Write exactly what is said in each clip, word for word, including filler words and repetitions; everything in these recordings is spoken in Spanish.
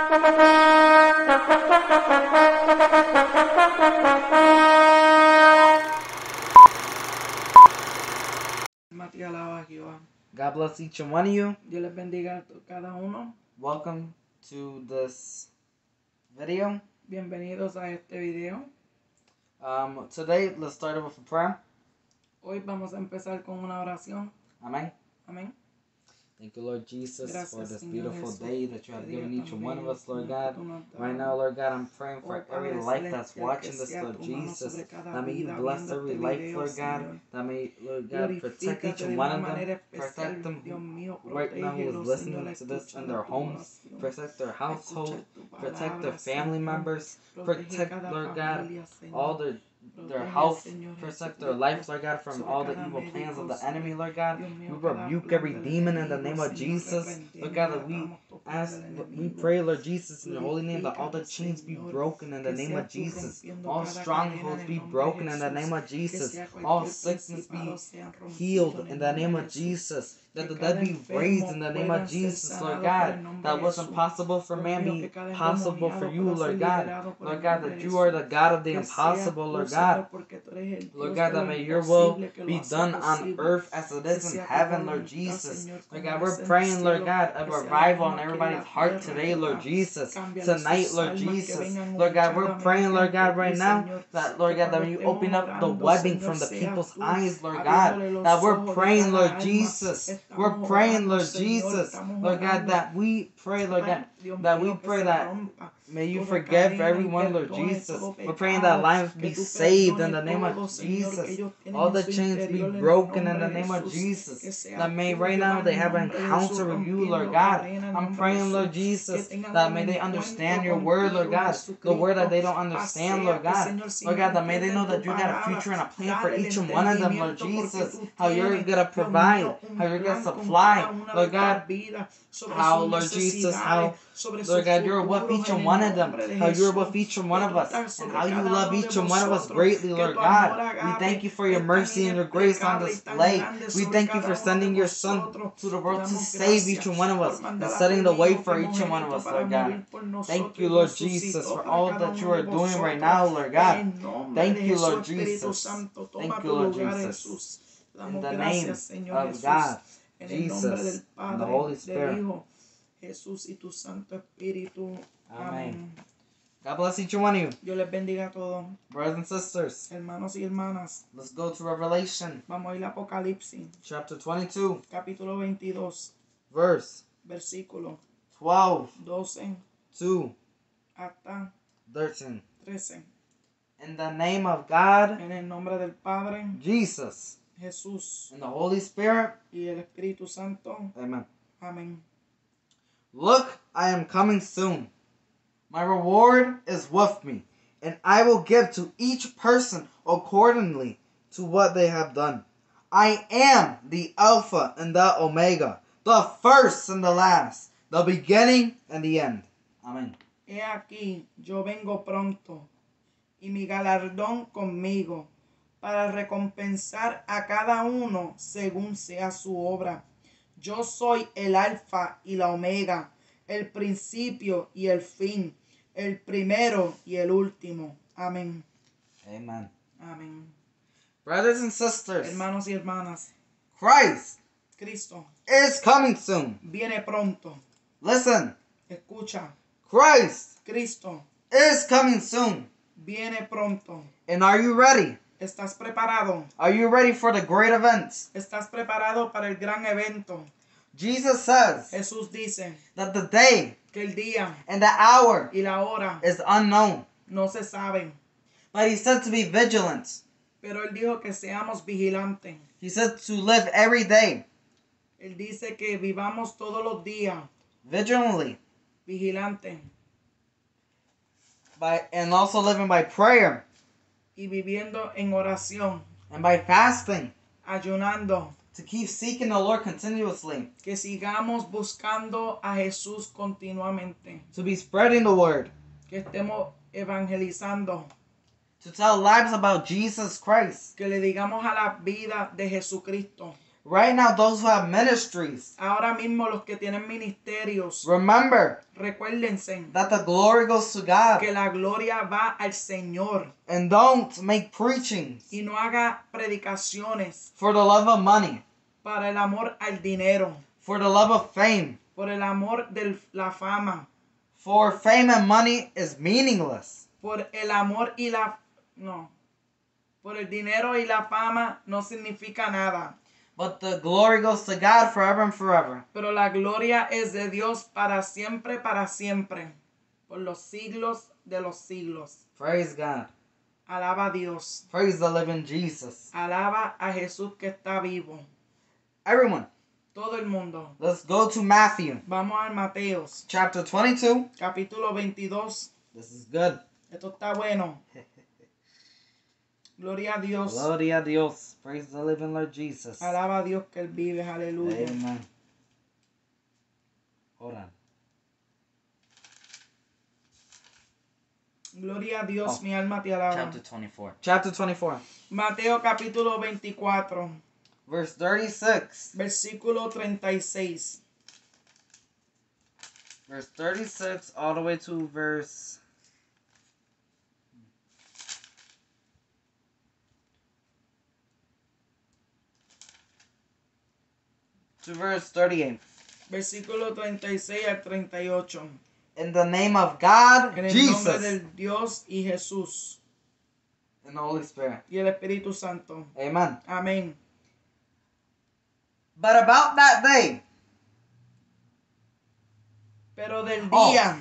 Matías alaba a Jehová. God bless each and one of you. Dios les bendiga a cada uno. Welcome to this video. Bienvenidos a este video. Um, today, let's start with a prayer. Hoy vamos a empezar con una oración. Amen. Amén. Thank you, Lord Jesus, Gracias, for this Señor beautiful Jesús, day that you have este given día each tan and one of bello, us, Lord Señor, God. que tú nos has dado. Right now, Lord God, I'm praying Oh, for Padre every life that's celestial, watching que this, sea Lord tu mano Jesus. sobre cada That may you vida bless viendo every este life, video, Lord God. Señor. That may, Lord God, protect Glorifícate each and de one una of them. manera Protect especial, them Dios mío, right now who is protégelos, listening Señor, to this in escucha their tu homes. oración. Protect their household. Escucha tu Protect their palabra, family Señor. members. Protege Protect, cada Lord God, familia, Señor. all their their Protege, health, Señor protect their Jesucristo, life, Lord God, from sobre all the cada evil plans of médico, the sobre, enemy, Lord God. Dios We mío, cada rebuke plan every del demon in the enemigo, name of Señor, Jesus. reprendemos Lord y God, that we atamos todo plan ask, del we enemigo. pray, Lord Jesus, in your holy name, that all the Glorifícate, chains be Señor, broken in the que name seas of tú Jesus. rompiendo All cada strongholds cadena en be nombre de broken in the Jesús. name of Que Jesus. sea All cualquier sickness be principado sean rompido healed en in el the nombre name de of Jesús. Jesus. That Que the cada dead be raised enfermo in the name pueda of ser Jesus, sanado Lord por el God. nombre That de what's Jesús. impossible for Dios man mío, be que cada possible for endemoniado you, pueda ser Lord God. liberado por el Lord God, nombre that de you Jesús. are the God of the Que impossible, seas Lord tú, God. Señor, porque tú eres el Lord Dios God, de lo that may your will imposible, que lo be hace done on posible. earth as it Que is in sea tu heaven, Lord voluntad, Jesus. Señor, Lord como God, we're es en el praying, Lord cielo, God, a que sea lo revival mismo on aquí en everybody's la heart tierra, today, Lord Jehová. Jesus. Cámbiale Tonight, sus Lord almas que Jesus. vengan Lord God, we're humilladamente praying, Lord ante God, ti, right now, Señor. that, Lord Que God, that cuando you estemos open up the orando, webbing Señor, from the seas people's tú eyes, Lord God. abriéndole los That we're ojos de praying, cada Lord alma. Jesus. Estamos We're praying, orando, Lord Señor, Jesus. estamos Lord God, orando. that we pray, Lord God, Ay, Dios that we mío, que pray se that rompa may you toda forgive cadena y everyone, Lord perdone Jesus. todo We're praying that pecado, lives que be tú saved in perdones the name todo, of Señor, que Jesus. ellos tienen All en the su chains be interior en el broken in the nombre de name of Jesús. Jesus. Que seas That may tú, right Jehová, now en they el have an nombre de Jesús, encounter with you, Lord rompiendo God. cadenas en I'm nombre de praying, Lord Jesús. Que Jesus, tengan that un may they encuentro understand your word, Lord contigo, God. The word that they Jesucristo. don't understand, Lord Acércate, God. Señor, si Lord no God, that may they know entienden that tu you got a palabra, future and a plan for dale el each and one of them, Lord entendimiento porque Jesus. tú How you're tienes, going to Dios provide, mío, un how you're going to plan con supply, cada una de Lord God. estas vidas, sobre How, sus Lord Jesus, necesidades, how, sobre Lord sus God, you're with futuros each en and el one of them. nombre de How you're Jesús. with each and Que one tú of us. estás And sobre how you cada love uno de each and one of us vosotros, greatly, que Lord tu God. amor We agape thank you for your es tan mercy and your grace on inexplicable y tan display. grande We sobre thank you cada for uno de sending your Son vosotros. to the Te world to damos save each gracias and one of por us and mandar a setting tu the way Hijo for each and one of primogénito us, para Lord God. morir por Thank nosotros you, y Lord Jesus, resucitó for para all cada that you uno de are doing right vosotros. now, Lord En God. el nombre Thank de you, Jesús, Lord Espíritu Jesus. Santo, toma Thank tu you, Lord lugar, Jesus. Jesús. Te In damos the gracias, name Señor of Jesús. God, En el nombre del Jesus, and the Padre, Holy del Spirit. Hijo, Jesús y tu Santo Espíritu. Amen. Amén. God bless each and one of you. Dios les bendiga a todos. Brothers and sisters, Hermanos y hermanas, let's go to Revelation vamos a ir a Apocalipsis, chapter twenty-two, capítulo veintidós, verse versículo twelve doce to hasta thirteen. trece. In the name of God, En el nombre del Padre, Jesus, Jesús and the Holy Spirit. y el Espíritu Santo. Amen. Amén. Look, I am coming soon. My reward is with me, and I will give to each person accordingly to what they have done. I am the Alpha and the Omega, the first and the last, the beginning and the end. Amen. He aquí, yo vengo pronto, y mi galardón conmigo, para recompensar a cada uno según sea su obra. Yo soy el Alfa y la Omega, el principio y el fin, el primero y el último. Amén. Amen. Amén. Brothers and sisters, Hermanos y hermanas, Christ Cristo is coming soon. viene pronto. Listen, Escucha, Christ Cristo is coming soon. viene pronto. And are you ready? ¿Estás preparado? Are you ready for the great events? ¿Estás preparado para el gran evento? Jesus says Jesús dice that the day que el día and the hour y la hora is unknown. no se saben, But he said to be vigilant. pero él dijo que seamos vigilantes. He said to live every day Él dice que vivamos todos los días vigilantly vigilantes by and also living by prayer y viviendo en oración, and by fasting ayunando, to keep seeking the Lord continuously, que sigamos buscando a Jesús continuamente, to be spreading the word, que estemos evangelizando, to tell lives about Jesus Christ, que le digamos a la vida de Jesucristo, Right now, those who have ministries, ahora mismo los que tienen ministerios, remember recuérdense that the glory goes to God. que la gloria va al Señor. And don't make preachings Y no haga predicaciones for the love of money, para el amor al dinero, for the love of fame. por el amor de la fama, For fame and money is meaningless. por el amor y la... no. Por el dinero y la fama no significa nada. But the glory goes to God forever and forever. Pero la gloria es de Dios para siempre, para siempre. Por los siglos de los siglos. Praise God. Alaba a Dios. Praise the living Jesus. Alaba a Jesús que está vivo. Everyone, Todo el mundo. let's go to Matthew Vamos al Mateos, chapter twenty-two. capítulo veintidós. This is good. Esto está bueno. Gloria a Dios. Gloria a Dios. Praise the living Lord Jesus. Alaba a Dios que Él vive. Aleluya. Amen. Hold on. Gloria a Dios, Oh, mi alma te alaba. Chapter twenty-four. Chapter twenty-four. Mateo capítulo veinticuatro, Verse thirty-six. versículo treinta y seis. Verse thirty-six all the way to verse... to verse thirty-eight. Versículo treinta y seis al treinta y ocho. In the name of God, En el Jesus, nombre del Dios y Jesús and the Holy Spirit. y el Espíritu Santo. Amen. Amén. But about that day, Pero del Oh. día,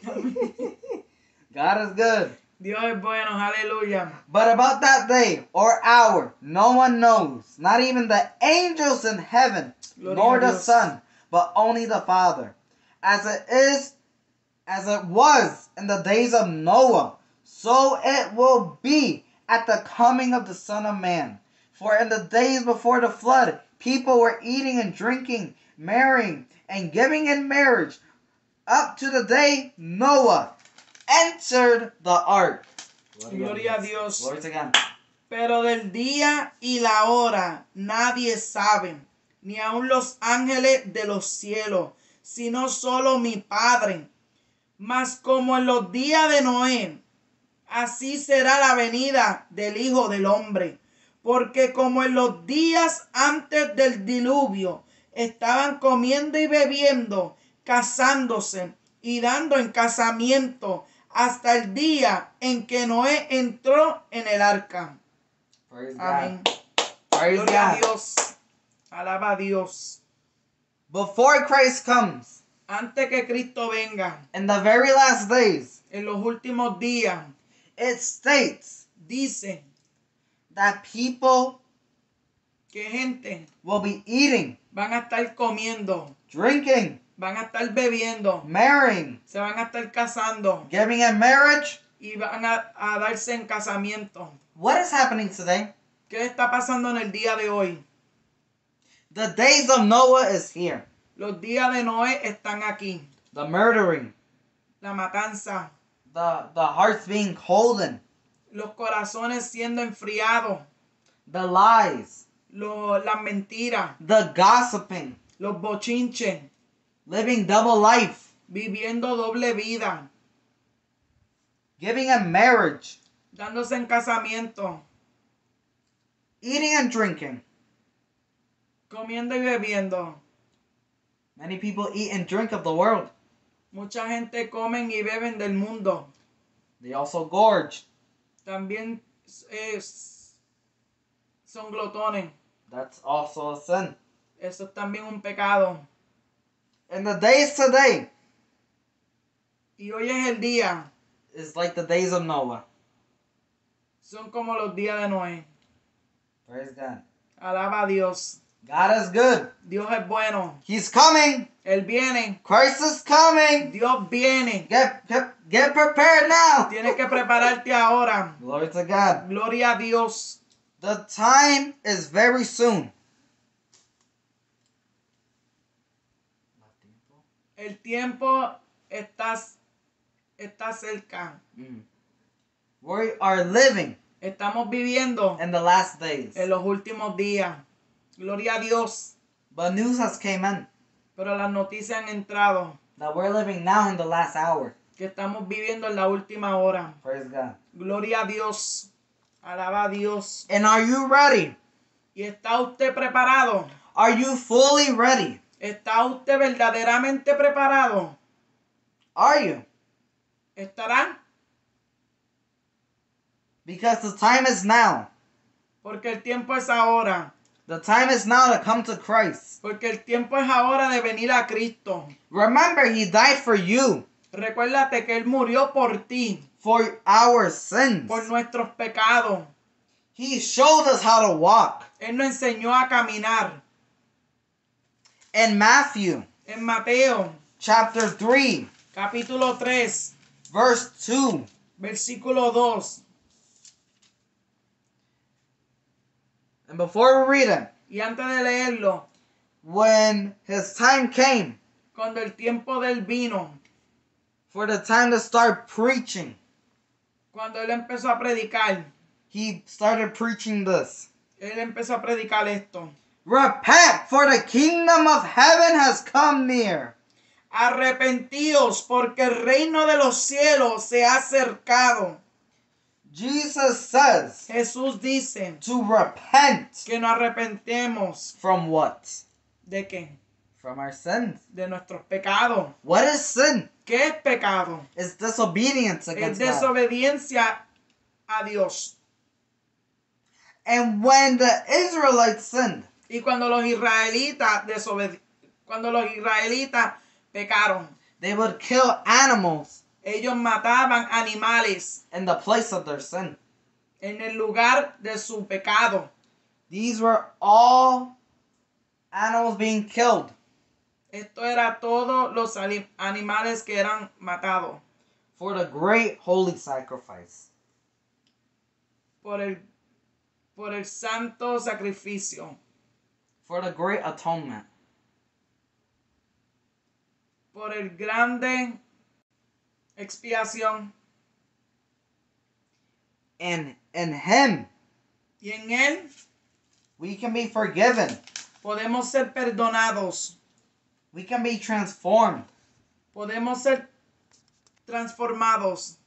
God is good. Dios es bueno, aleluya. But about that day or hour, no one knows, not even the angels in heaven, Gloria nor a the Dios. Son, but only the Father. As it is, as it was in the days of Noah, so it will be at the coming of the Son of Man. For in the days before the flood, people were eating and drinking, marrying, and giving in marriage, up to the day Noah entered the ark. Gloria a Dios. Glory to God. Pero del día y la hora nadie sabe, ni aun los ángeles de los cielos, sino solo mi Padre. Mas como en los días de Noé, así será la venida del Hijo del Hombre. Porque como en los días antes del diluvio, estaban comiendo y bebiendo, casándose y dando en casamiento, hasta el día en que Noé entró en el arca. Praise Amén. God. Praise Gloria a God. Dios. Alaba a Dios. Before Christ comes, Antes que Cristo venga, in the very last days, en los últimos días, it states dice that people que gente will be eating, van a estar comiendo, drinking, van a estar bebiendo, marrying, se van a estar casando giving in marriage. y van a, a darse en casamiento. What is happening today? ¿Qué está pasando en el día de hoy? The days of Noah is here. Los días de Noé están aquí. The murdering, La matanza, the, the hearts being holden, los corazones siendo enfriados, the lies, lo- las mentiras, the gossiping, los bochinches, living double life, viviendo doble vida, giving in marriage, dándose en casamiento, eating and drinking. comiendo y bebiendo. Many people eat and drink of the world. Mucha gente comen y beben del mundo. They also gorge. También es, son glotones. That's also a sin. Eso es también un pecado. And the days today Y hoy es el día. is like the days of Noah. Son como los días de Noé. Praise God. Alaba a Dios. God is good. Dios es bueno. He's coming. Él viene. Christ is coming. Dios viene. Get, get, get prepared now. Tienes que prepararte ahora. Glory to God. Gloria a Dios. The time is very soon. El tiempo está, está cerca. Mm. We are living Estamos viviendo in the last days. en los últimos días. Gloria a Dios. But news has came in Pero las noticias han entrado that we're living now in the last hour. que estamos viviendo en la última hora. Praise God. Gloria a Dios. Alaba a Dios. And are you ready? ¿Y está usted preparado? Are you fully ready? ¿Está usted verdaderamente preparado? Are you? ¿Estará? Because the time is now. Porque el tiempo es ahora. The time is now to come to Christ. Porque el tiempo es ahora de venir a Cristo. Remember, He died for you, Recuérdate que Él murió por ti, for our sins. por nuestros pecados. He showed us how to walk. Él nos enseñó a caminar. In Matthew En Mateo, chapter three, capítulo tres, verse two. versículo dos. And before we read it, Y antes de leerlo, when His time came, cuando el tiempo del vino, for the time to start preaching, cuando Él empezó a predicar, He started preaching this. Él empezó a predicar esto. Repent, for the kingdom of heaven has come near. Arrepentíos, porque el reino de los cielos se ha acercado. Jesus says Jesús dice to repent que nos arrepentemos. from what? ¿De qué? From our sins. De nuestros pecados. What is sin? ¿Qué es pecado? It's disobedience Es against God. desobediencia a Dios. And when the Israelites sinned, Y cuando los israelitas desobedi- cuando los israelitas pecaron, they would kill animals ellos mataban animales in the place of their sin. en el lugar de su pecado. These were all animals being killed Esto era todos los ali- animales que eran matados for the great holy sacrifice. por el, por el santo sacrificio, For the great atonement. por el grande expiación. And in Him, Y en Él we can be forgiven. podemos ser perdonados, We can be transformed. podemos ser transformados.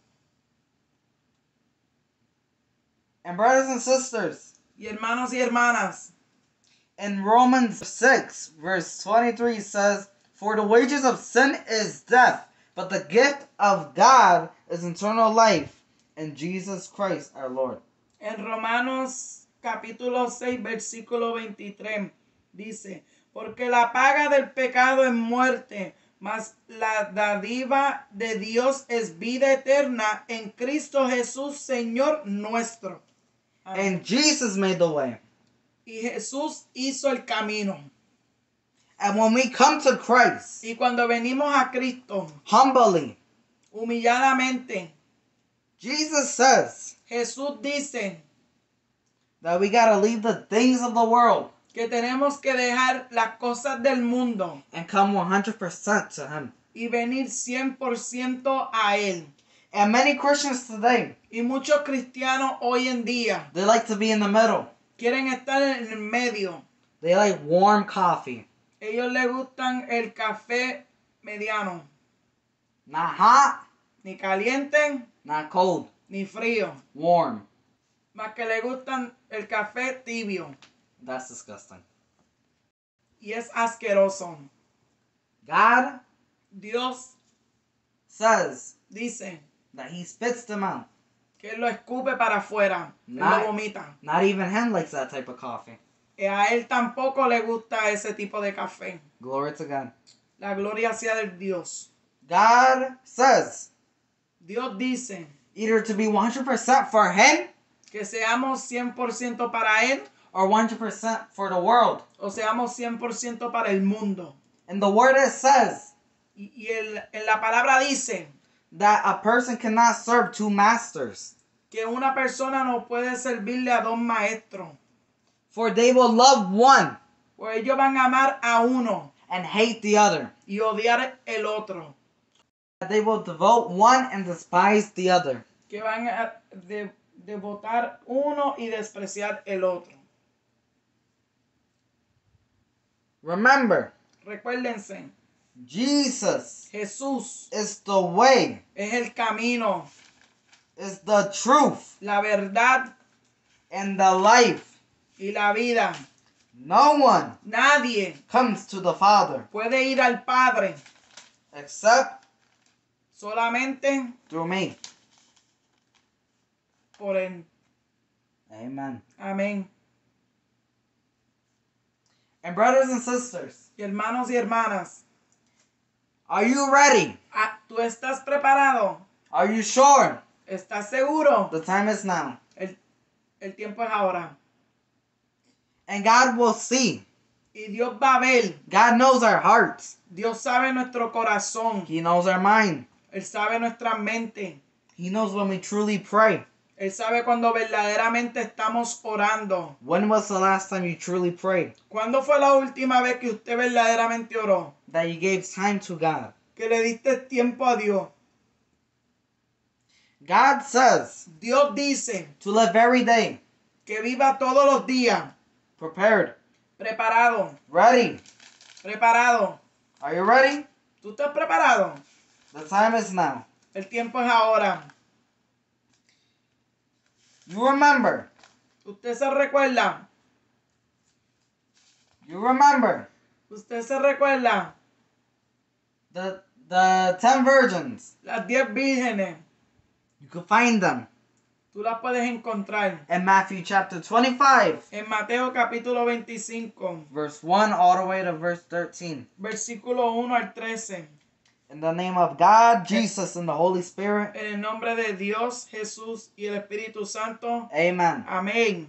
And brothers and sisters, Y hermanos y hermanas, in Romans six, verse twenty-three says, for the wages of sin is death, but the gift of God is eternal life in Jesus Christ our Lord. en Romanos capítulo seis, versículo veintitrés, dice, porque la paga del pecado es muerte, mas la dádiva de Dios es vida eterna en Cristo Jesús, Señor nuestro. Amén. And Jesus made the way. Y Jesús hizo el camino. And when we come to Christ, Y cuando venimos a Cristo, humbly, humilladamente, Jesus says Jesús dice that we got to leave the things of the world que tenemos que dejar las cosas del mundo and come one hundred percent to Him. y venir cien por ciento a Él. And many Christians today, Y muchos cristianos hoy en día they like to be in the middle. quieren estar en el medio. They like warm coffee. Ellos les gustan el café mediano, Not hot, ni caliente not cold. ni frío, Warm. más que les gustan el café tibio. That's disgusting. Y es asqueroso. God Dios says dice that He spits them out. que Él lo escupe para afuera, Él Nah. lo vomita. Not even Him likes that type of coffee. Y a Él tampoco le gusta ese tipo de café. Glory to God. La gloria sea del Dios. God says Dios dice either to be one hundred percent for Him que seamos cien por ciento para Él or one hundred percent for the world. o seamos cien por ciento para el mundo. And the word it says Y, y el, en la palabra dice that a person cannot serve two masters, que una persona no puede servirle a dos maestros. for they will love one Pues ellos van a amar a uno and hate the other. y odiar el otro. They will devote one and despise the other. Que van a de, devotar uno y despreciar el otro. Remember, recuérdense, Jesus Jesús is the way, es el camino, is the truth, la verdad and the life. y la vida. No one Nadie comes to the Father puede ir al Padre except solamente through me. por Él. Amen. Amén. And brothers and sisters, Y hermanos y hermanas, are you ready? ah, ¿tú estás preparado? Are you sure? ¿Estás seguro? The time is now. El, el tiempo es ahora. And God will see. Y Dios va a ver. God knows our hearts. Dios sabe nuestro corazón. He knows our mind. Él sabe nuestra mente. He knows when we truly pray. Él sabe cuando verdaderamente estamos orando. When was the last time you truly prayed? ¿Cuándo fue la última vez que usted verdaderamente oró? That you gave time to God. Que le diste tiempo a Dios. God says Dios dice to live every day que viva todos los días. prepared, Preparado. ready. Preparado. Are you ready? ¿Tú estás preparado? The time is now. El tiempo es ahora. You remember. Usted se recuerda. You remember Usted se recuerda. the the ten virgins. Las diez vírgenes. You can find them Tú las puedes encontrar in Matthew chapter twenty-five, en Mateo capítulo veinticinco, verse one all the way to verse thirteen. versículo uno al trece. In the name of God, Jesus, and the Holy Spirit. En el nombre de Dios, Jesús y el Espíritu Santo. Amen. Amén.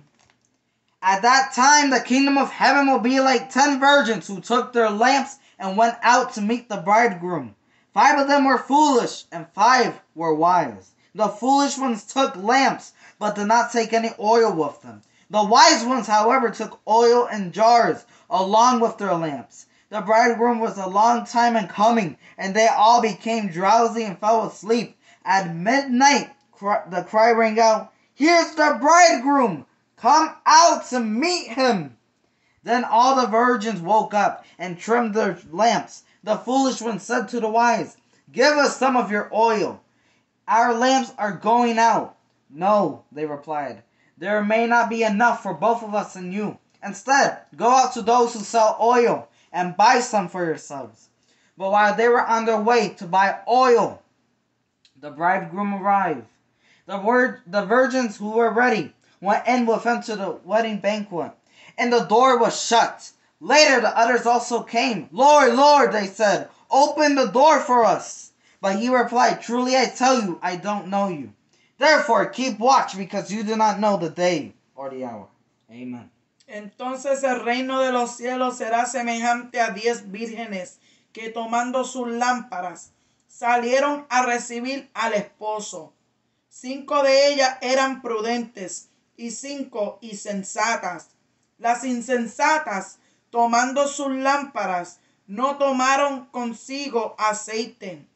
At that time, the kingdom of heaven will be like ten virgins who took their lamps and went out to meet the bridegroom. Five of them were foolish, and five were wise. The foolish ones took lamps, but did not take any oil with them. The wise ones, however, took oil in jars along with their lamps. The bridegroom was a long time in coming, and they all became drowsy and fell asleep. At midnight, the cry rang out, "Here's the bridegroom! Come out to meet him!" Then all the virgins woke up and trimmed their lamps. The foolish ones said to the wise, "Give us some of your oil. Our lamps are going out." "No," they replied, "there may not be enough for both of us and you. Instead, go out to those who sell oil and buy some for yourselves." But while they were on their way to buy oil, the bridegroom arrived. The word, the virgins who were ready went in with him to the wedding banquet, and the door was shut. Later the others also came. "Lord, Lord," they said, "open the door for us." But he replied, "Truly I tell you, I don't know you. Therefore keep watch, because you do not know the day or the hour." Amen. Entonces el reino de los cielos será semejante a diez vírgenes que tomando sus lámparas salieron a recibir al esposo. Cinco de ellas eran prudentes y cinco insensatas. Las insensatas, tomando sus lámparas, no tomaron consigo aceite,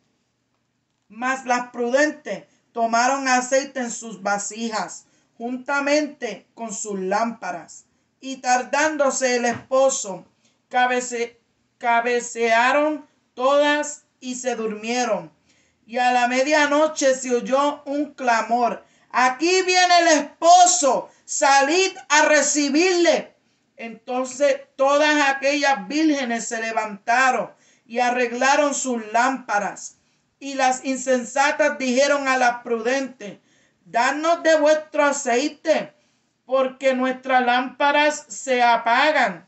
mas las prudentes tomaron aceite en sus vasijas, juntamente con sus lámparas. Y tardándose el esposo, cabece, cabecearon todas y se durmieron. Y a la medianoche se oyó un clamor: "Aquí viene el esposo, salid a recibirle". Entonces todas aquellas vírgenes se levantaron y arreglaron sus lámparas. Y las insensatas dijeron a las prudentes: "Dadnos de vuestro aceite, porque nuestras lámparas se apagan".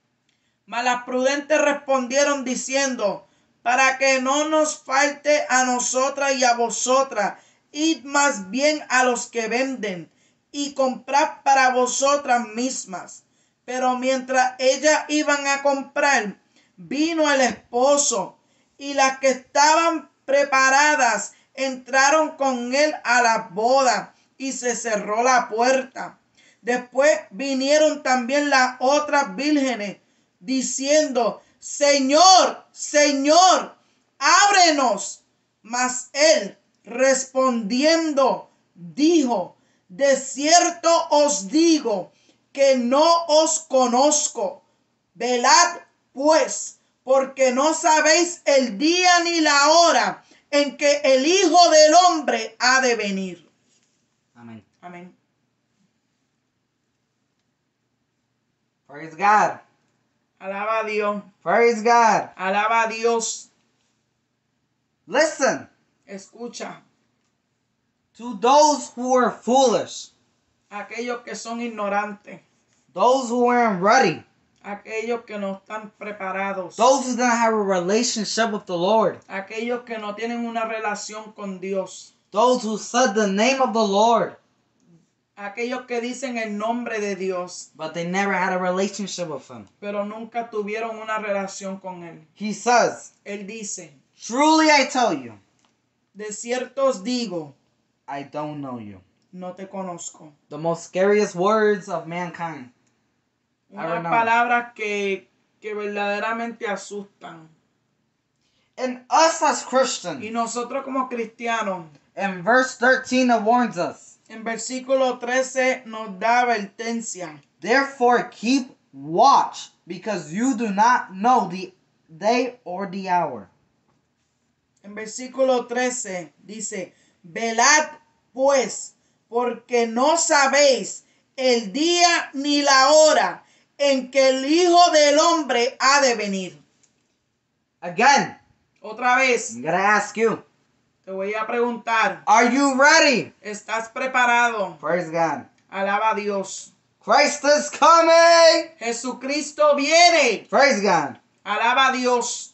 Mas las prudentes respondieron diciendo: "Para que no nos falte a nosotras y a vosotras, id más bien a los que venden y comprad para vosotras mismas". Pero mientras ellas iban a comprar, vino el esposo, y las que estaban preparadas entraron con él a la boda, y se cerró la puerta. Después vinieron también las otras vírgenes, diciendo: "Señor, Señor, ábrenos". Mas él, respondiendo, dijo: "De cierto os digo que no os conozco. Velad pues, porque no sabéis el día ni la hora en que el Hijo del Hombre ha de venir. Amén. Amén. Praise God. Alaba a Dios. Praise God. Alaba a Dios. Listen Escucha. to those who are foolish, Aquellos que son ignorantes. those who aren't ready, Aquellos que no están preparados. those who don't have a relationship with the Lord, Aquellos que no tienen una relación con Dios. those who said the name of the Lord, Aquellos que dicen el nombre de Dios, but they never had a relationship with Him. pero nunca tuvieron una relación con Él. He says, Él dice, truly I tell you, de cierto os digo, I don't know you. no te conozco. The most scariest words of mankind. I Unas remember. palabras que, que verdaderamente asustan. And us as Y Christians, nosotros como cristianos, in verse thirteen it warns us, en versículo trece nos da advertencia. therefore keep watch, because you do not know the day or the hour. En versículo trece dice, velad pues, porque no sabéis el día ni la hora en que el Hijo del Hombre ha de venir. Again, Otra vez, I'm gonna ask you, te voy a preguntar, are you ready? ¿estás preparado? Praise God. Alaba a Dios. Christ is coming! Jesucristo viene. Praise God. Alaba a Dios.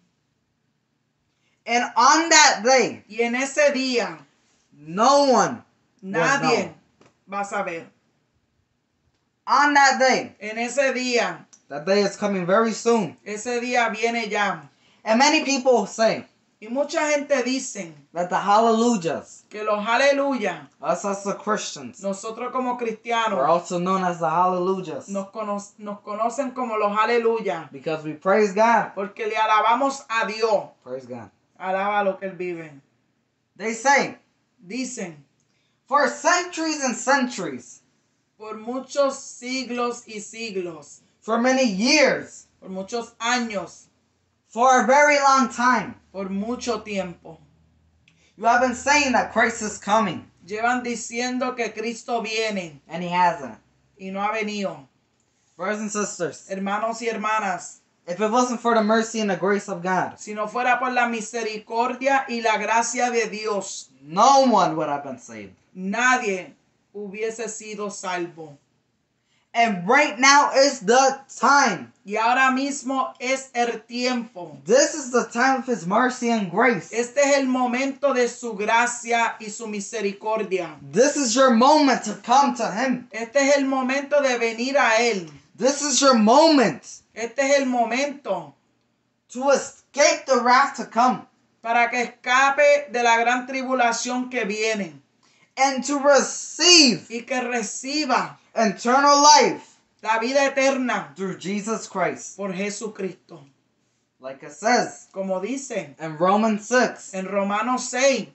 And on that day, Y en ese día, no one will nadie know. va a saber. On that day, En ese día, that day is coming very soon. ese día viene ya. And many people say Y mucha gente dice that the hallelujahs, que los aleluya, us as the Christians, nosotros como are cristianos, also known as the hallelujahs nos, cono- nos conocen como los aleluya, because we praise God. porque le alabamos a Dios. Praise God. Alaba lo que Él vive. They say, Dicen, for centuries and centuries, por muchos siglos y siglos, for many years, por muchos años, for a very long time, por mucho tiempo, you have been saying that Christ is coming, llevan diciendo que Cristo viene and He hasn't. y no ha venido. Brothers and sisters, Hermanos y hermanas, if it wasn't for the mercy and the grace of God, si no fuera por la misericordia y la gracia de Dios, no one would have been saved. nadie hubiese sido salvo. And right now is the time. Y ahora mismo es el tiempo. This is the time of His mercy and grace. Este es el momento de su gracia y su misericordia. This is your moment to come to Him. Este es el momento de venir a Él. This is your moment Este es el momento to escape the wrath to come para que escape de la gran tribulación que viene and to receive y que reciba eternal life la vida eterna through Jesus Christ. por Jesucristo. Like it says Como dice in Romans six, en Romanos seis,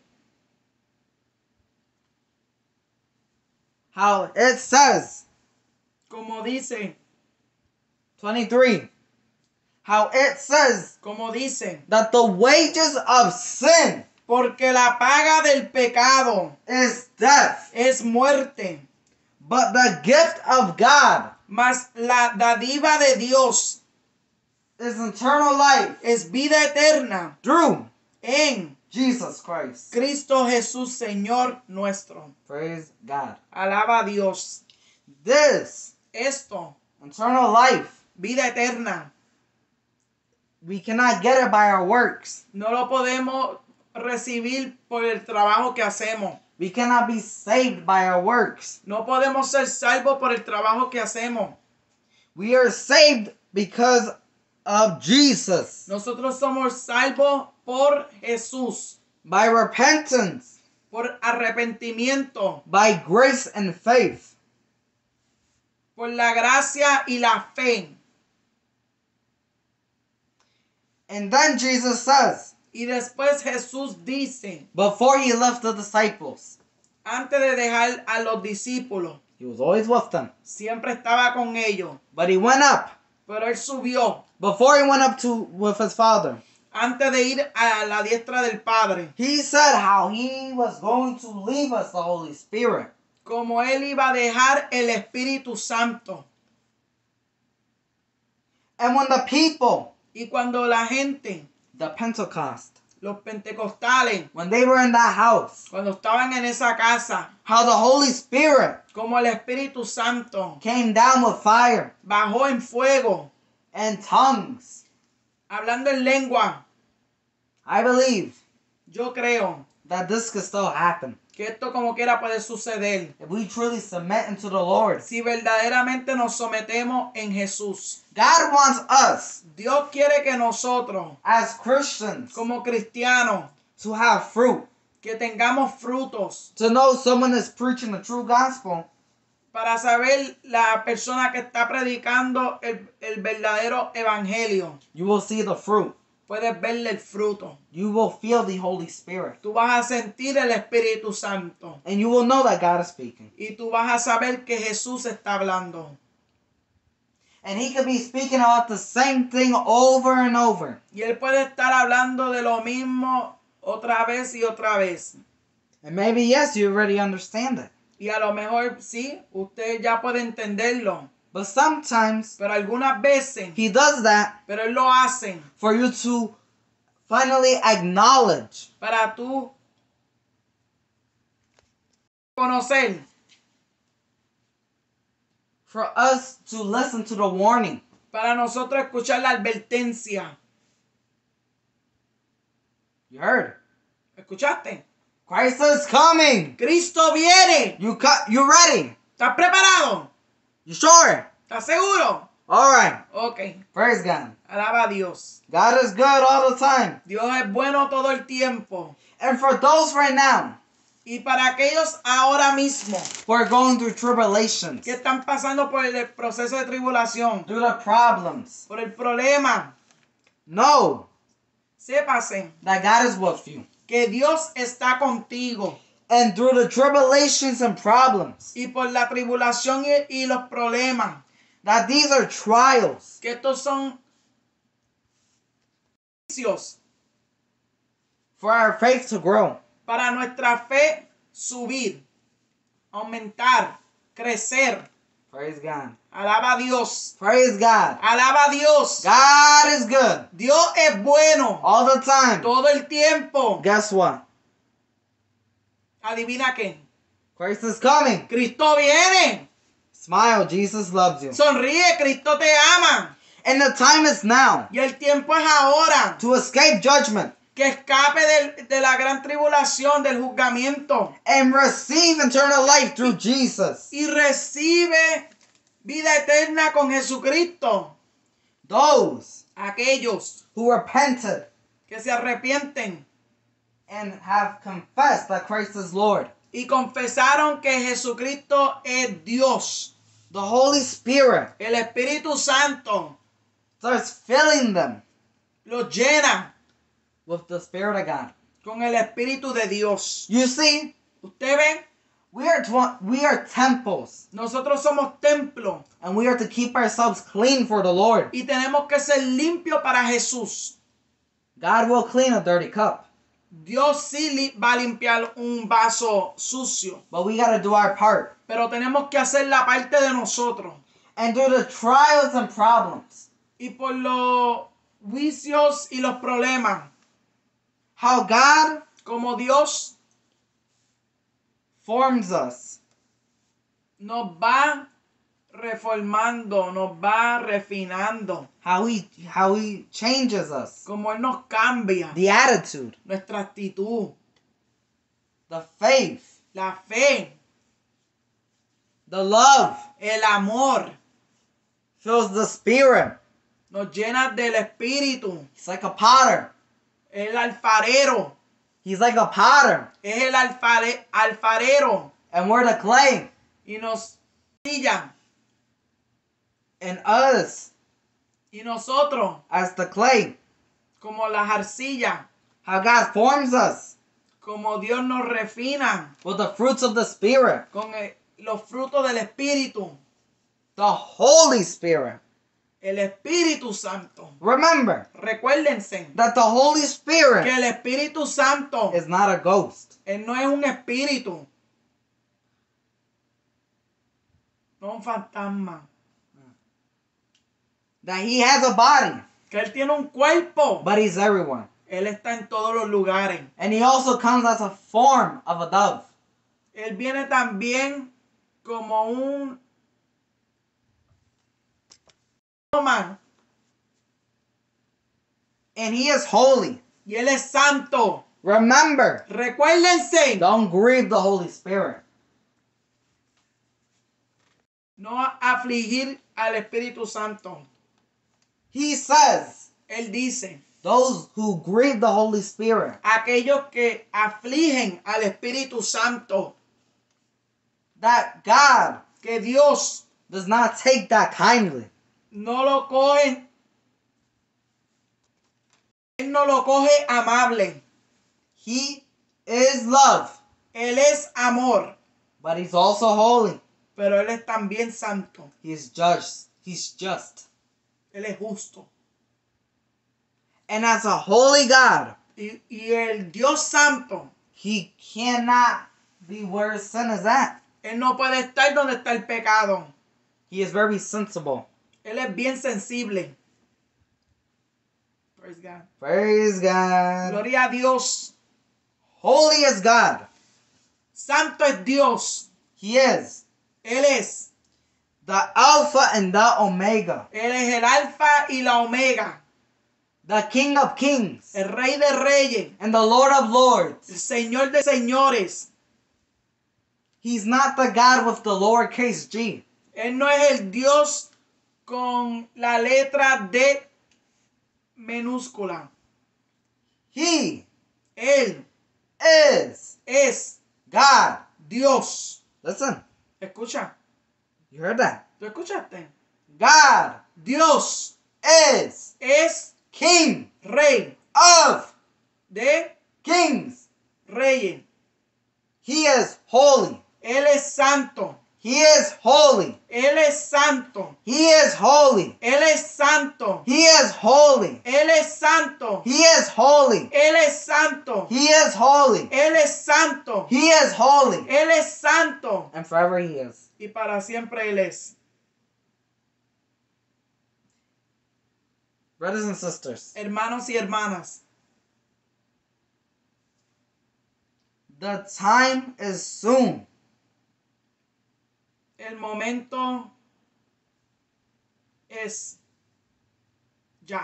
how it says, como dice, twenty-three, how it says como dice, that the wages of sin porque la paga del pecado is death, es muerte, but the gift of God mas la dádiva de Dios is eternal life es vida eterna through en Jesus Christ. Cristo Jesús, Señor nuestro. Praise God. Alaba a Dios. This Esto, eternal life, vida eterna, we cannot get it by our works. no lo podemos recibir por el trabajo que hacemos. We cannot be saved by our works. No podemos ser salvos por el trabajo que hacemos. We are saved because of Jesus, Nosotros somos salvos por Jesús, by repentance, por arrepentimiento, by grace and faith. por la gracia y la fe. And then Jesus says, Y después Jesús dice, before He left the disciples, antes de dejar a los discípulos, He was always with them, siempre estaba con ellos, but He went up pero Él subió before he went up to with his father, antes de ir a la diestra del Padre, he said how he was going to leave us the Holy Spirit. como él iba a dejar el Espíritu Santo. And when the people, Y cuando la gente, the Pentecost, los pentecostales, when they were in that house, cuando estaban en esa casa, how the Holy Spirit como el Espíritu Santo came down with fire bajó en fuego, and tongues. hablando en lengua, I believe yo creo that this could still happen que esto como quiera puede suceder if we truly submit into the Lord. si verdaderamente nos sometemos en Jesús. God wants us Dios quiere que nosotros, as Christians como cristianos, to have fruit, que tengamos frutos to know someone is preaching the true gospel, para saber la persona que está predicando el, el verdadero evangelio. you will see the fruit. Puedes verle el fruto. You will feel the Holy Spirit. Tú vas a sentir el Espíritu Santo. And you will know that God is speaking. Y tú vas a saber que Jesús está hablando. And he could be speaking about the same thing over and over. Y Él puede estar hablando de lo mismo otra vez y otra vez. And maybe, yes, you already understand it. Y a lo mejor sí, usted ya puede entenderlo. But sometimes Pero algunas veces, he does that pero Él lo hace for you to finally acknowledge para tú conocer, for us to listen to the warning. para nosotros escuchar la advertencia. You heard? ¿Escuchaste? Christ is coming. Cristo viene. You cut. You ready? ¿Estás preparado? You sure? ¿Estás seguro? All right. Ok. Praise God. Alaba a Dios. God is good all the time. Dios es bueno todo el tiempo. And for those right now Y para aquellos ahora mismo who are going through tribulations, que están pasando por el proceso de tribulación, through the problems, por el problema, know sépase that God is with you. que Dios está contigo. And through the tribulations and problems, Y por la tribulación y, y los problemas, that these are trials que estos son juicios for our faith to grow. para nuestra fe subir, aumentar, crecer. Praise God. Alaba a Dios. Praise God. Alaba a Dios. God is good Dios es bueno all the time. todo el tiempo. Guess what? Adivina qué. Christ is coming. Cristo viene. Smile, Jesus loves you. Sonríe, Cristo te ama. And the time is now Y el tiempo es ahora. to escape judgment Que escape del- de la gran tribulación, del juzgamiento. and receive eternal life through Jesus. Y recibe vida eterna con Jesucristo. Those Aquellos who repented que se arrepienten and have confessed that Christ is Lord. y confesaron que Jesucristo es Dios. The Holy Spirit El Espíritu Santo starts filling them los llena with the Spirit of God. con el Espíritu de Dios. You see, Usted ve, we are tw- we are temples, nosotros somos templo and we are to keep ourselves clean for the Lord. y tenemos que ser limpios para Jesús. God will clean a dirty cup, Dios sí li- va a limpiar un vaso sucio, but we got to do our part. pero tenemos que hacer la parte de nosotros. And through the trials and problems, Y por los juicios y los problemas, how God como Dios forms us, nos va reformando, nos va refinando, how he how he changes us, como Él nos cambia the attitude, nuestra actitud, the faith, la fe, the love, el amor, fills the Spirit. nos llena del Espíritu. He's like a potter. El alfarero, He's like a potter, es el alfare- alfarero and we're the clay. y nos silla And us y nosotros as the clay, como las arcillas, how God forms us como Dios nos refina with the fruits of the Spirit, con el- los frutos del Espíritu, the Holy Spirit. El Espíritu Santo. Remember Recuérdense that the Holy que Spirit el Espíritu Santo, is not a ghost. Él no es un espíritu, no un fantasma. That he has a body, Que Él tiene un cuerpo. but he's everywhere. Él está en todos los lugares. And he also comes as a form of a dove. Él viene también como un man. And he is holy. Y Él es santo. Remember, Recuérdense. don't grieve the Holy Spirit. No afligir al Espíritu Santo. He says, Él dice, those who grieve the Holy Spirit, aquellos que afligen al Espíritu Santo, that God que Dios does not take that kindly. no lo coge, Él no lo coge amable. He is love, Él es amor, but he's also holy. pero Él es también santo. He is just. He's just. Él es justo. And as a holy God, Y, y el Dios santo, he cannot be where sin is at. Él no puede estar donde está el pecado. He is very sensible. Él es bien sensible. Praise God. Praise God. Gloria a Dios. Holy is God. Santo es Dios. He is Él es. the Alpha and the Omega, Él es el alfa y la omega. the King of Kings El rey de reyes. and the Lord of Lords. El señor de señores. He's not the God with the lowercase g. Él no es el Dios con la letra D minúscula. He Él is es God. Dios. Listen, Escucha. you heard that? ¿Tú escuchaste? God Dios is es King rey of de kings. reyes. He is holy. Él es santo. He is holy. Él es santo. He is holy. Él es santo. He is holy. Él es santo. He is holy. Él es santo. He is holy. Él es santo. He is holy. Él es santo. And forever he is. Y para siempre Él es. Brothers and sisters, Hermanos y hermanas, the time is soon. el momento es ya.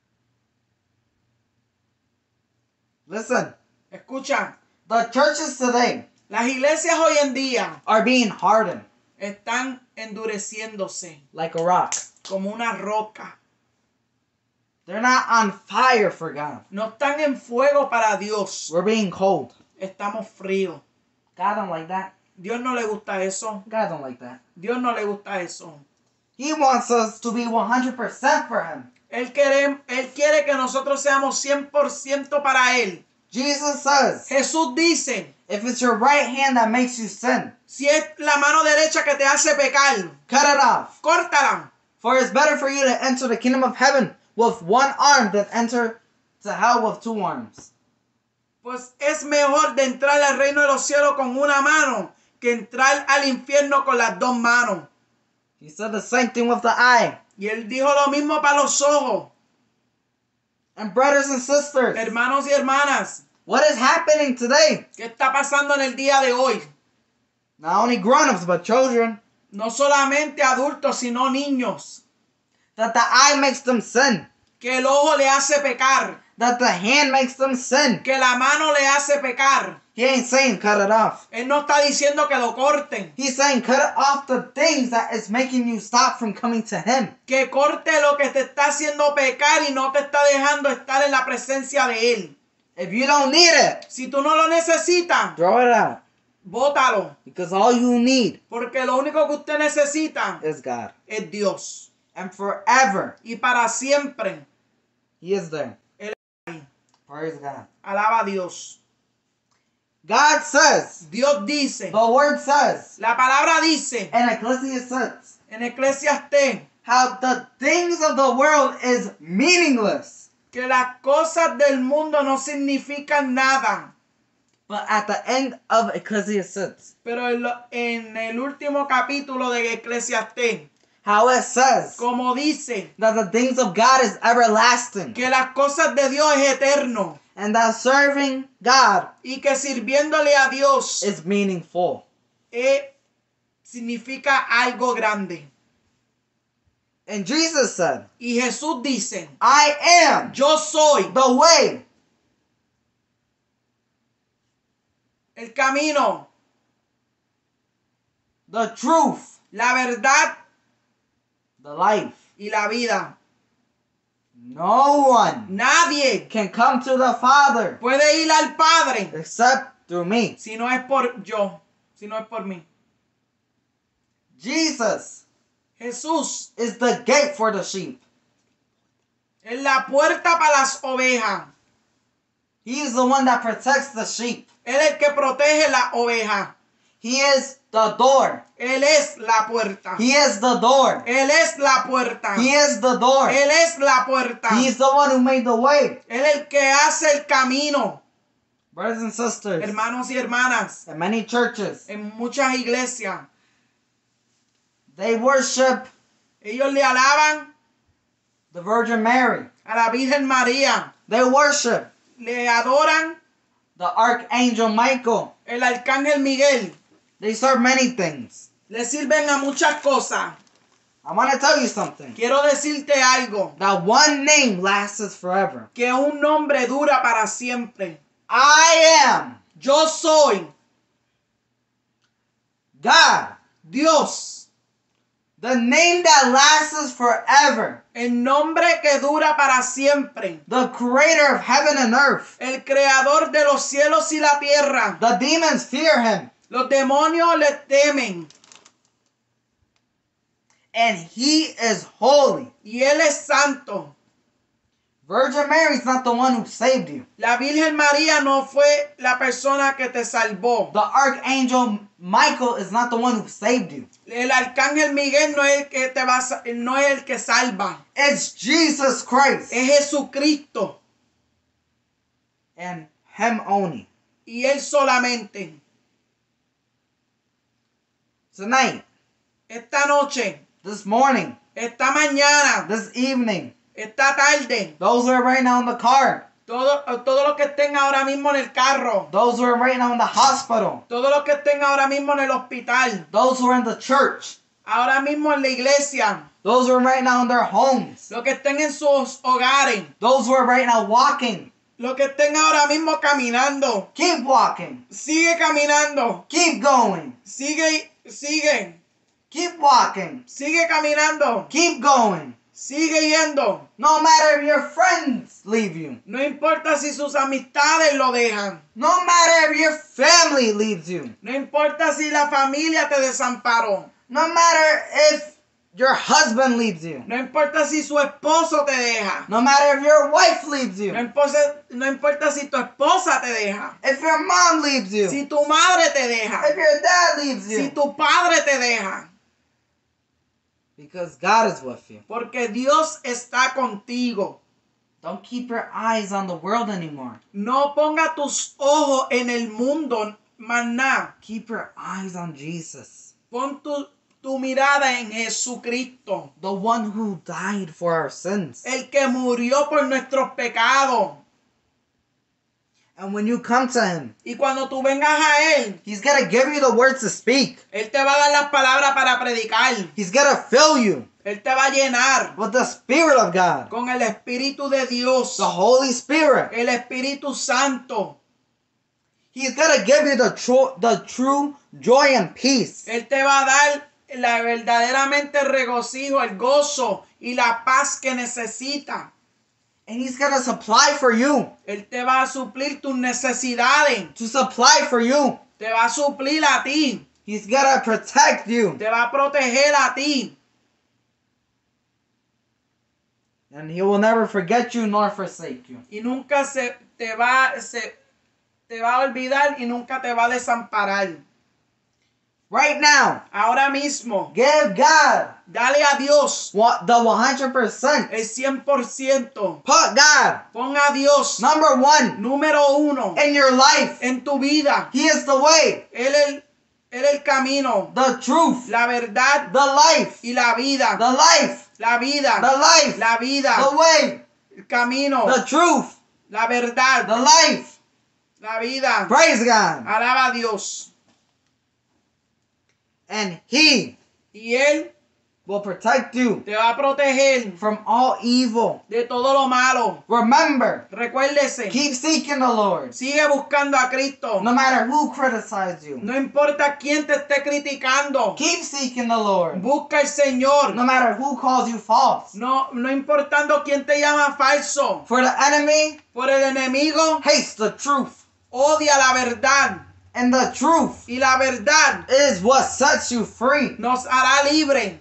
Listen, Escucha, the churches today las iglesias hoy en día are being hardened están endureciéndose like a rock. como una roca. They're not on fire for God. No están en fuego para Dios. We're being cold. Estamos fríos. God don't like that. Dios no le gusta eso. God don't like that. Dios no le gusta eso. He wants us to be one hundred percent for him. Él quiere, él quiere que nosotros seamos cien por ciento para Él. Jesus says, Jesús dice, if it's your right hand that makes you sin, si es la mano derecha que te hace pecar, cut it off. córtala. For it's better for you to enter the kingdom of heaven with one arm than enter to hell with two arms. Pues es mejor de entrar al reino de los cielos con una mano que entrar al infierno con las dos manos. He said the same thing with the eye. Y Él dijo lo mismo para los ojos. And brothers and sisters, Hermanos y hermanas, what is happening today? ¿qué está pasando en el día de hoy? Not only grown-ups, but children. No solamente adultos, sino niños. That the eye makes them sin. Que el ojo le hace pecar. That the hand makes them sin. Que la mano le hace pecar. He ain't saying cut it off. Él no está diciendo que lo corten. He's saying cut off the things that is making you stop from coming to him. Que corte lo que te está haciendo pecar y no te está dejando estar en la presencia de Él. If you don't need it, Si tú no lo necesitas, throw it out. bótalo. Because all you need Porque lo único que usted necesita is God. es Dios. And forever, Y para siempre, he is there. Él es ahí. Praise God. Alaba a Dios. God says, Dios dice, the word says, la palabra dice and Ecclesiastes says, en Eclesiastés how the things of the world is meaningless. Que las cosas del mundo no significan nada. But at the end of Ecclesiastes, Pero en, lo, en el último capítulo de Eclesiastés, how it says como dice, that the things of God is everlasting, que las cosas de Dios es eterno and that serving God y que sirviéndole a Dios is meaningful. eh, significa algo grande. And Jesus said, Y Jesús dice, I am yo soy the way, el camino, the truth, la verdad the life. y la vida. No one Nadie can come to the Father puede ir al Padre except through me. si no es por yo, si no es por mí. Jesus Jesús is the gate for the sheep. es la puerta para las ovejas. He is the one that protects the sheep. Él es el que protege la oveja. He is the door. Él es la puerta. He is the door. Él es la puerta. He is the door. Él es la puerta. He is the one who made the way. Él es el que hace el camino. Brothers and sisters, Hermanos y hermanas, in many churches, en muchas iglesias, they worship ellos le alaban the Virgin Mary. a la Virgen María. They worship Le adoran the Archangel Michael. el Arcángel Miguel. They serve many things. Le sirven a muchas cosas. I want to tell you something. Quiero decirte algo. That one name lasts forever. Que un nombre dura para siempre. I am Yo soy God. Dios. The name that lasts forever. El nombre que dura para siempre. The creator of heaven and earth. El creador de los cielos y la tierra. The demons fear him. Los demonios le temen. And he is holy. Y él es santo. Virgin Mary is not the one who saved you. La Virgen María no fue la persona que te salvó. The Archangel Michael is not the one who saved you. El Arcángel Miguel no es el que te va, no es el que salva. It's Jesus Christ. Es Jesucristo. And him only. Y él solamente. Tonight, Esta noche, this morning, esta mañana, this evening, esta tarde, those who are right now in the car, todo, todo lo que estén ahora mismo en el carro, those who are right now in the hospital, todo lo que estén ahora mismo en el hospital, those who are in the church, ahora mismo en la iglesia, those who are right now in their homes, los que estén en sus hogares, those who are right now walking, los que estén ahora mismo caminando, keep walking, sigue caminando, keep going, sigue, sigue, keep walking, sigue caminando, keep going. sigue yendo. No matter if your friends leave you, No importa si sus amistades lo dejan. no matter if your family leaves you, No importa si la familia te desamparó. no matter if your husband leaves you, No importa si su esposo te deja. no matter if your wife leaves you, No importa, no importa si tu esposa te deja. if your mom leaves you, Si tu madre te deja. if your dad leaves Si you, tu padre te deja. because God is with you. Porque Dios está contigo. Don't keep your eyes on the world anymore. No ponga tus ojos en el mundo, más nada. Keep your eyes on Jesus, Pon tu, tu mirada en Jesucristo. the one who died for our sins. El que murió por nuestros pecados. And when you come to him, Y cuando tú vengas a Él, he's going to give you the words to speak. Él te va a dar las palabras para predicar. He's going to fill you Él te va a llenar with the Spirit of God, con el Espíritu de Dios. the Holy Spirit. El Espíritu Santo. He's going to give you the true, the true joy and peace. Él te va a dar la verdaderamente regocijo, el gozo y la paz que necesita. And he's going to supply for you, Él te va a suplir tus necesidades. to supply for you. Te va a suplir a ti. He's going to protect you. Te va a proteger a ti. And he will never forget you nor forsake you. Y nunca se te va, se, te va a olvidar y nunca te va a desamparar. Right now, ahora mismo, give God dale a Dios what the one hundred percent. el cien por ciento. Put God Pon a Dios number one número uno in your life. en tu vida. He is the way, Él es el, él es el camino, the truth, la verdad the life, y la vida. the life, La vida, the life, la vida, the way, el camino, the truth, la verdad, the life. la vida. Praise God. Alaba a Dios. And He Y Él will protect you te va a proteger from all evil. de todo lo malo. Remember, Recuérdese, keep seeking the Lord. sigue buscando a Cristo. No matter who criticizes you, No importa quién te esté criticando. keep seeking the Lord. Busca al Señor. No matter who calls you false. No, no importando quién te llama falso. For the enemy Por el enemigo hates the truth. odia la verdad. And the truth Y la verdad is what sets you free. nos hará libre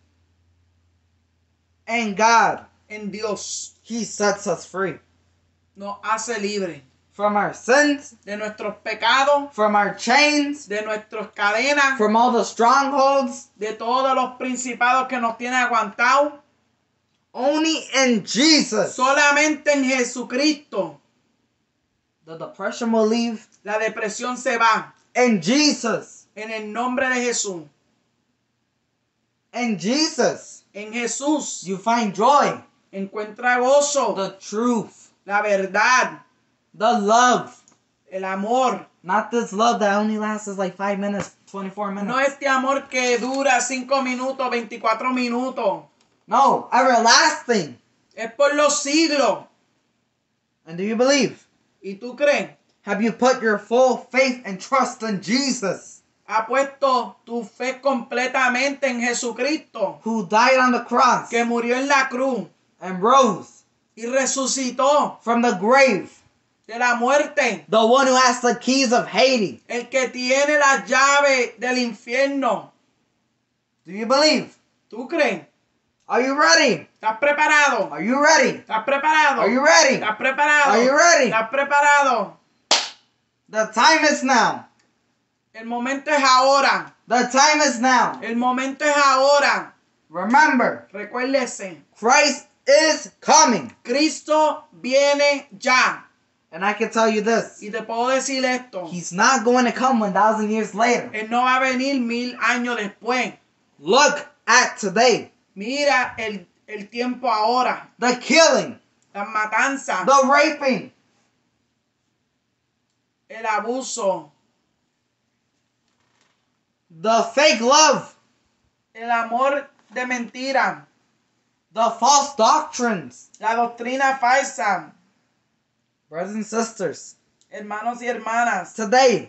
And God, en Dios. He sets us free Nos hace libre from our sins, de nuestros pecados, from our chains, de nuestras cadenas, from all the strongholds. de todos los principados que nos tienen aguantados. Only in Jesus, Solamente en Jesucristo the depression will leave. la depresión se va. In Jesus, En el nombre de Jesús. in Jesus, En Jesús you find joy, encuentra gozo, the truth, la verdad, the love. el amor. Not this love that only lasts like five minutes, twenty-four minutes. No este amor que dura cinco minutos, veinticuatro minutos. No, everlasting. Es por los siglos. And do you believe? ¿Y tú crees? Have you put your full faith and trust in Jesus, ¿Ha puesto tu fe completamente en Jesucristo, who died on the cross que murió en la cruz and rose y resucitó from the grave? de la muerte? The one who has the keys of Hades. El que tiene las llaves del infierno. Do you believe? ¿Tú crees? Are you ready? ¿Estás preparado? Are you ready? ¿Estás preparado? Are you ready? ¿Estás preparado? Are you ready? ¿Estás preparado? The time is now. El momento es ahora. The time is now. El momento es ahora. Remember, Recuérdese, Christ is coming. Cristo viene ya. And I can tell you this. Y te puedo decir esto. He's not going to come one thousand years later. Él no va a venir mil años después. Look at today. Mira el, el tiempo ahora. The killing, Las matanzas, the raping, el abuso, the fake love, el amor de mentira, the false doctrines. la doctrina falsa. Brothers and sisters, Hermanos y hermanas, today,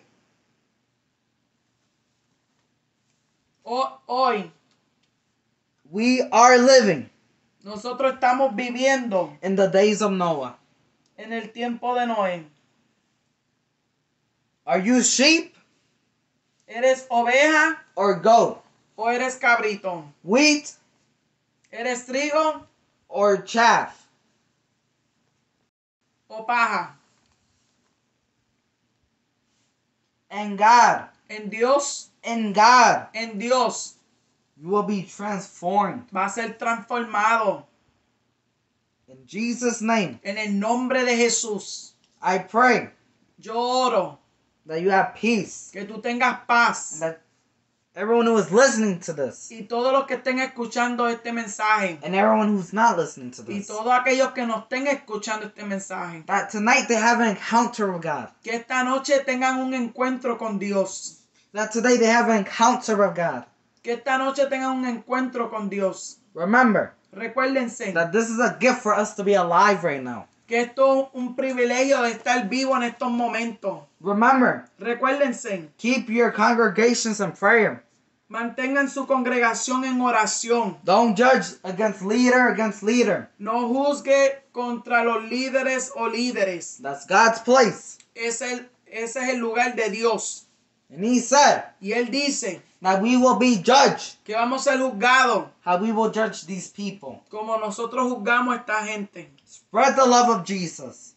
ho- hoy we are living nosotros estamos viviendo in the days of Noah. en el tiempo de Noé. Are you sheep ¿Eres oveja or goat? o eres cabrito? Wheat ¿Eres trigo or chaff? o paja? And God, En Dios, in God, en Dios you will be transformed. va a ser transformado. In Jesus' name, En el nombre de Jesús, I pray yo oro that you have peace. que tú tengas paz. And that everyone who is listening to this, Y todos los que estén escuchando este mensaje, and everyone who's not listening to y this, todos aquellos que no estén escuchando este mensaje, that tonight they have an encounter with God. que esta noche tengan un encuentro con Dios. That today they have an encounter with God. Que esta noche tengan un encuentro con Dios. Remember Recuérdense that this is a gift for us to be alive right now. que esto es un privilegio de estar vivo en estos momentos. Remember, Recuérdense, keep your congregations in prayer. mantengan su congregación en oración. Don't judge against leader against leader. No juzgue contra los líderes o líderes. That's God's place. Es el, ese es el lugar de Dios. And he said Y Él dice that we will be judged, que vamos a ser juzgados how we will judge these people. como nosotros juzgamos a esta gente. Spread the love of Jesus.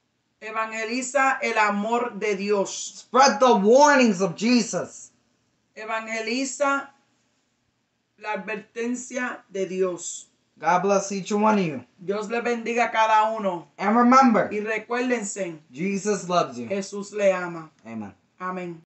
Evangeliza el amor de Dios. Spread the warnings of Jesus. Evangeliza la advertencia de Dios. God bless each one of you. Dios le bendiga a cada uno. And remember, Y recuérdense, Jesus loves you. Jesús le ama. Amen. Amén.